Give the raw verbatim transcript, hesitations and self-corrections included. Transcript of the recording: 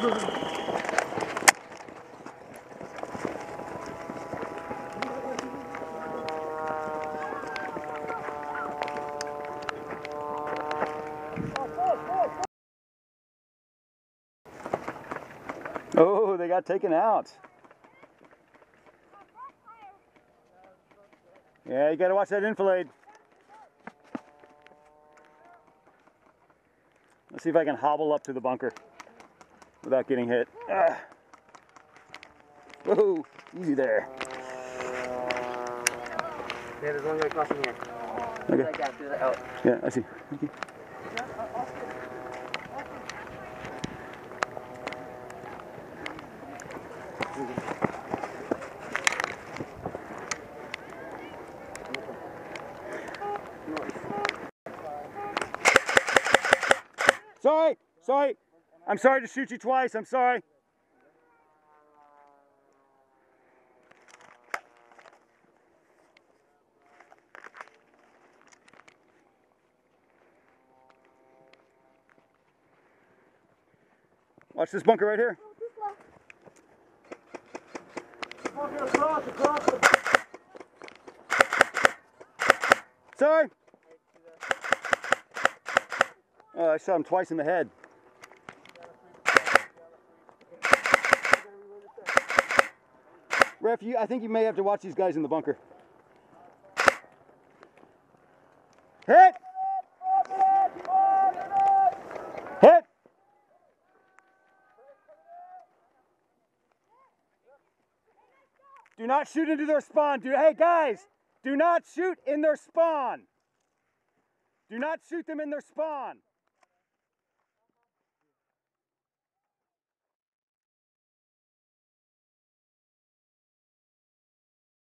Oh, they got taken out. Yeah, you gotta watch that enfilade. Let's see if I can hobble up to the bunker without getting hit. Ah. Whoa, easy there. Yeah, there's one guy crossing here. Okay. That guy through the out. Yeah, I see. Okay. Sorry, sorry. I'm sorry to shoot you twice. I'm sorry. Watch this bunker right here. Sorry. Oh, I shot him twice in the head. Ref, you, I think you may have to watch these guys in the bunker. Hit! Hit! Do not shoot into their spawn. Do, hey guys, do not shoot in their spawn. Do not shoot them in their spawn.